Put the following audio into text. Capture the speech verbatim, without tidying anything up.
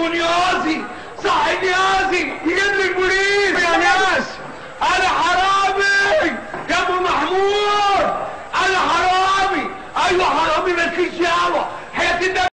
نيازي صح نيازي يجيب لي البوليس يا ناس. انا حرامي يا ابو محمود، انا حرامي. ايوه حرامي مالكيش دعوه. حياتي